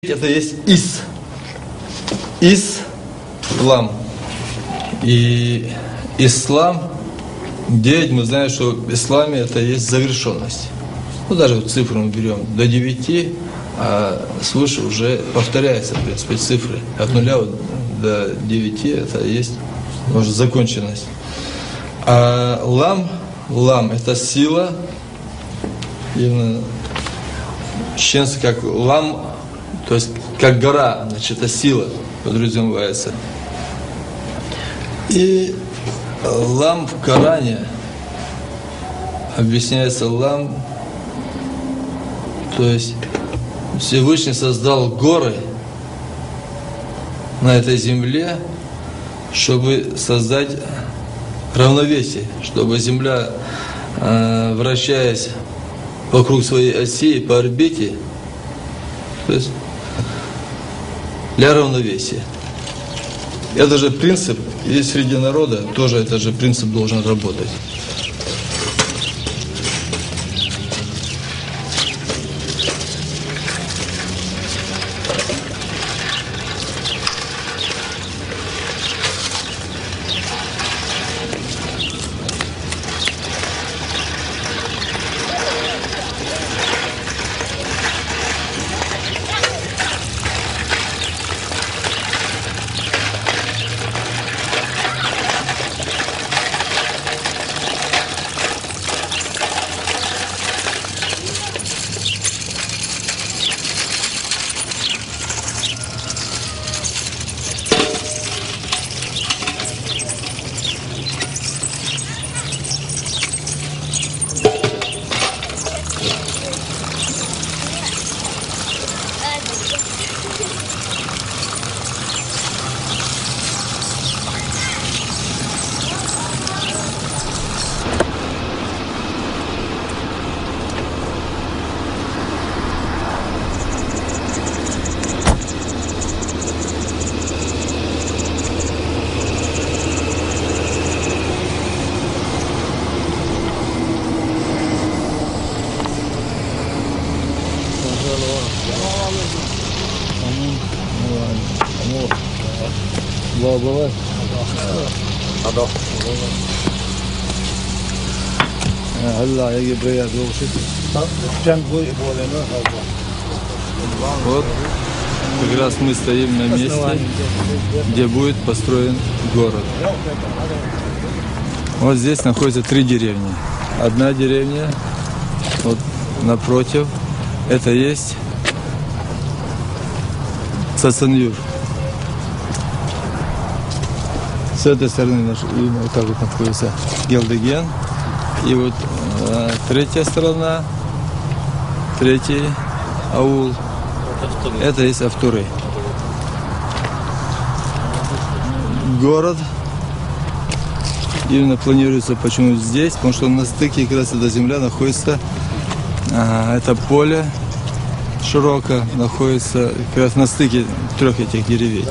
Это есть ислам. И ислам, 9, мы знаем, что в исламе это есть завершенность. Ну, даже вот цифру мы берем до 9, а свыше уже повторяется, в принципе, цифры. От 0 до 9 это есть, может, законченность. А лам это сила, именно чеченцы как лам, то есть как гора, значит, это сила подразумевается. И лам в Коране объясняется лам, то есть Всевышний создал горы на этой земле, чтобы создать равновесие, чтобы земля, вращаясь вокруг своей оси по орбите, то есть для равновесия. Это же принцип, и среди народа тоже этот же принцип должен работать. Вот как раз мы стоим на месте, где будет построен город. Вот здесь находятся 3 деревни. Одна деревня, вот напротив, это есть Цацанюр. С этой стороны вот так вот находится Гелдеген. И вот третья сторона, третий аул, это есть Автуры. Город именно планируется почему здесь, потому что на стыке как раз эта земля находится, это поле широко находится как раз на стыке 3 этих деревень.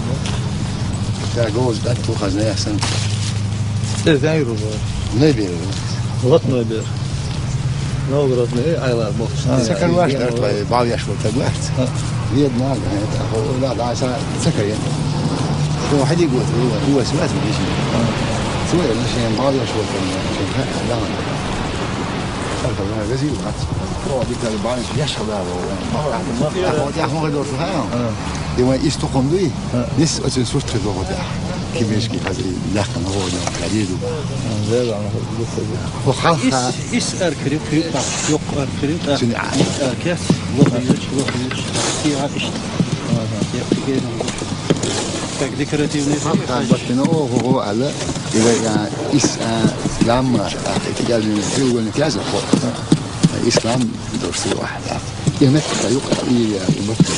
Lot nooit nou groot nee, eiland mocht. Zeker was daar bij bouwjas wordt het waard. Wie het nou het gewoon daar zijn zeker ja. Zo had ik goed hoe is het met je? Zo ja, als je een bouwjas wordt dan dan. Dat is wel gezien wat. Oh, die kan de bouwjas jas gedaan worden. Maar ja, gewoon door te gaan. Die maar is toch om doen. Dit is een soort gedoe daar. كيفاش هذا يحكم هو الجديد هذا وخلها is erkrim yok erkrim erkes وخيوش فيها إشت يبتكين tak decorative بس هو على يعني إسلام اتجاه الجو والنتاج إسلام درس واحد يمثل يقطع يمثل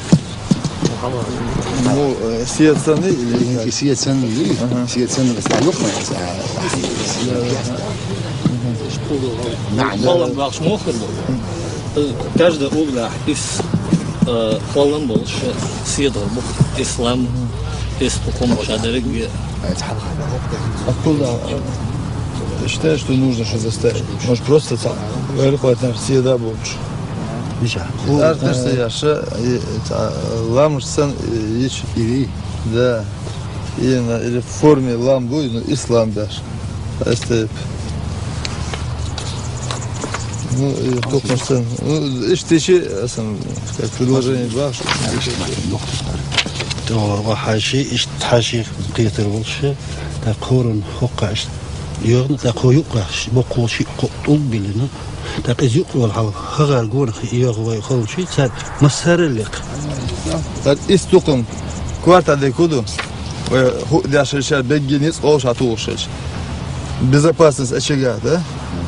Ну, сия цены или сия цены, сия цены يقطع Балам бақш мохыр бұл. Каждый угла из қолын бұл, сиедір бұл, ислам, испокон шадыры ге. Откуда считаешь, что нужно что заставить? Может просто там, говорю, там съеда больше. Артышты яшы, ламышсан ич. Да. Именно, или в форме лам будет, но ислам даже. Ну, только что, ну, ищите, как предложение ваше. تو حاشي إيش حاشي قيتر والشيء تقورن حقاش يغن تقويقش بقوشي قطب بلنا تقيز يقول على هغار جون يغوي خلشي صار مسار اللق استقم كوارتا ديكودو وهو داشل بيجينيس أو شاتوشش безопасность очага, да?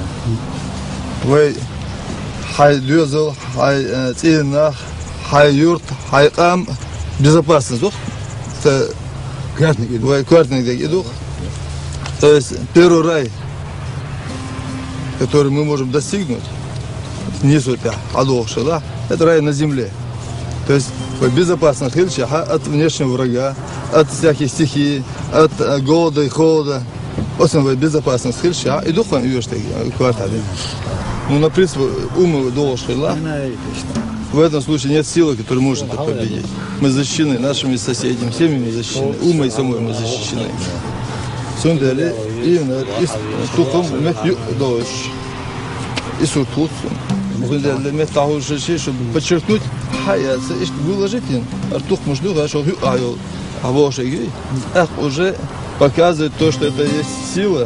Вы хай дюзел, хай цинах, хай юрт, хай ам безопасность, да? Это квартирник идут. То есть первый рай, который мы можем достигнуть, несут адохши, да? Это рай на земле. То есть безопасность от внешнего врага, от всяких стихий, от голода и холода. Основная безопасность хильша и духом ее что квартале. Ну, на принципе, ума долшила. В этом случае нет силы, которая может это победить. Мы защищены нашими соседями, семьями защищены, умой и самой мы защищены. Сундали именно из духом метью дольше. И суртут. Сундали метаху шиши, чтобы подчеркнуть, хаят, выложить им. Артух мужду, чтобы айол, а воши уже показывает то, что это есть сила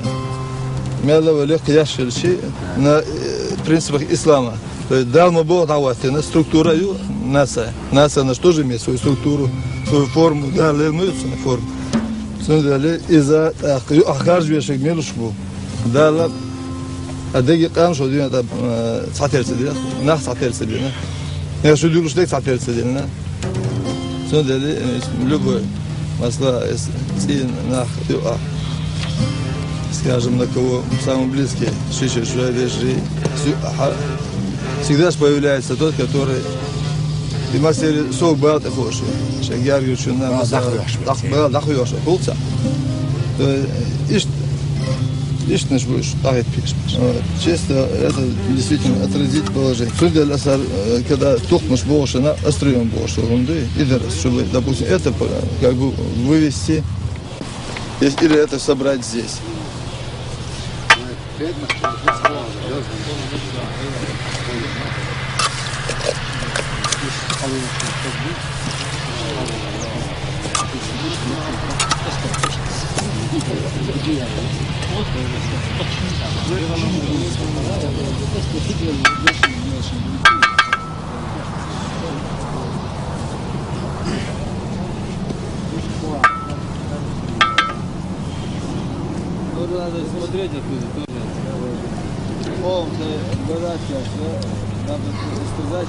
на принципах ислама. То есть дал Бог на структуру нация. Нация, она что же имеет свою структуру, свою форму, да, лемаются на форму. Из-за ахаржвешек милушбу, да, а деги кам, что это сателься, нах сателься, я что делаю, что сателься, любой. Масла нах, скажем, на кого самый близкий, всегда же появляется тот, который и мастер сок был такой, что я говорю, что нам дахуешь, полца. Ишь наш будешь, честно, это действительно отразить положение. Когда тухнешь больше, на острием больше, чтобы, допустим, это как бы вывести или это собрать здесь. Надо смотреть оттуда тоже. О, говорят, надо сказать,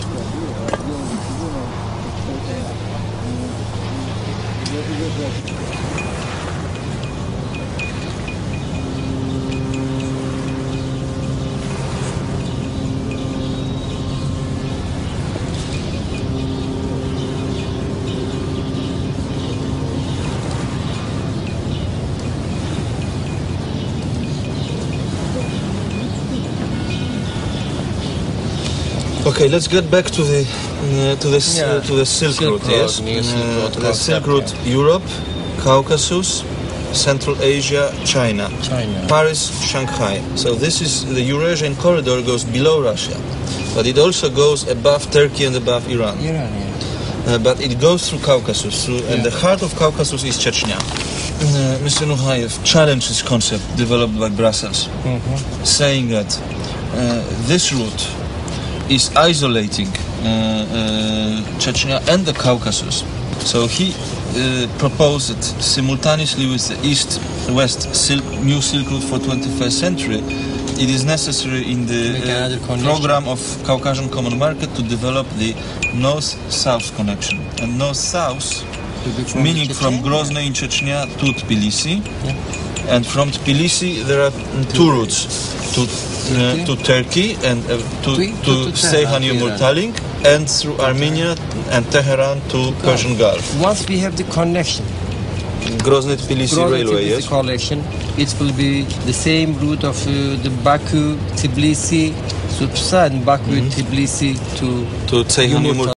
Okay, let's get back to the Silk Route. Yes, the Silk Route: Europe, Caucasus, Central Asia, China, Paris, Shanghai. So this is the Eurasian corridor goes below Russia, but it also goes above Turkey and above Iran. But it goes through Caucasus, and the heart of Caucasus is Chechnya. Mr. Noukhaev challenged this concept developed by Brussels, saying that this route is isolating Chechnya and the Caucasus. So he proposed it simultaneously with the East-West new Silk Route for 21st century. It is necessary in the program of Caucasian Common Market to develop the North-South connection. And North-South, meaning from Grozny in Chechnya to Tbilisi. And from Tbilisi there are two routes to Turkey and to Seyhan-Yumurtaling, and through Armenia and Tehran to Persian Gulf. Once we have the connection, Grozny-Tbilisi railway, yes? Connection, it will be the same route of the Baku, Tbilisi, C'est pour ça, Baku, Tbilisi, to Ceyhan